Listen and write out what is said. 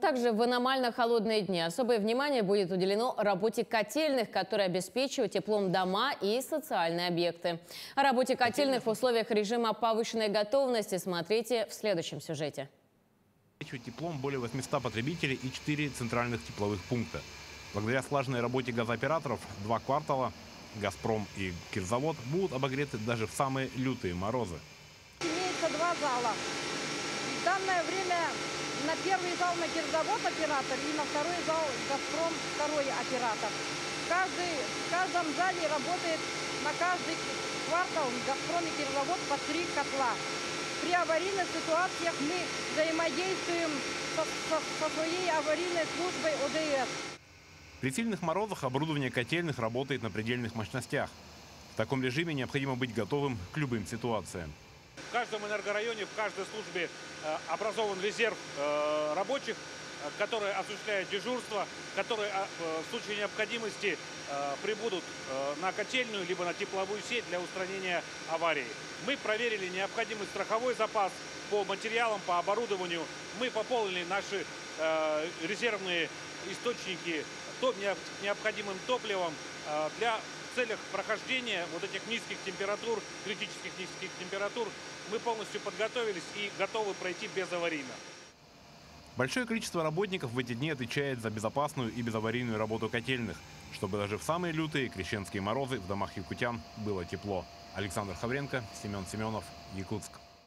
Также в аномально холодные дни особое внимание будет уделено работе котельных, которые обеспечивают теплом дома и социальные объекты. О работе котельных в условиях режима повышенной готовности смотрите в следующем сюжете. Теплом более 800 потребителей и 4 центральных тепловых пункта. Благодаря слаженной работе газооператоров 2 квартала «Газпром» и «Кирзавод» будут обогреты даже в самые лютые морозы. Имеется 2 зала. В данное время на первый зал на «Кирзавод» оператор и на второй зал «Газпром» второй оператор. В каждом зале работает на каждый квартал «Газпром» и «Кирзавод» по 3 котла. При аварийных ситуациях мы взаимодействуем со своей аварийной службой ОДС. При сильных морозах оборудование котельных работает на предельных мощностях. В таком режиме необходимо быть готовым к любым ситуациям. В каждом энергорайоне, в каждой службе образован резерв рабочих, которые осуществляют дежурство, которые в случае необходимости прибудут на котельную либо на тепловую сеть для устранения аварии. Мы проверили необходимый страховой запас по материалам, по оборудованию. Мы пополнили наши резервные источники необходимым топливом в целях прохождения вот этих низких температур, критических низких температур. Мы полностью подготовились и готовы пройти безаварийно. Большое количество работников в эти дни отвечает за безопасную и безаварийную работу котельных, чтобы даже в самые лютые крещенские морозы в домах якутян было тепло. Александр Хавренко, Семен Семенов, Якутск.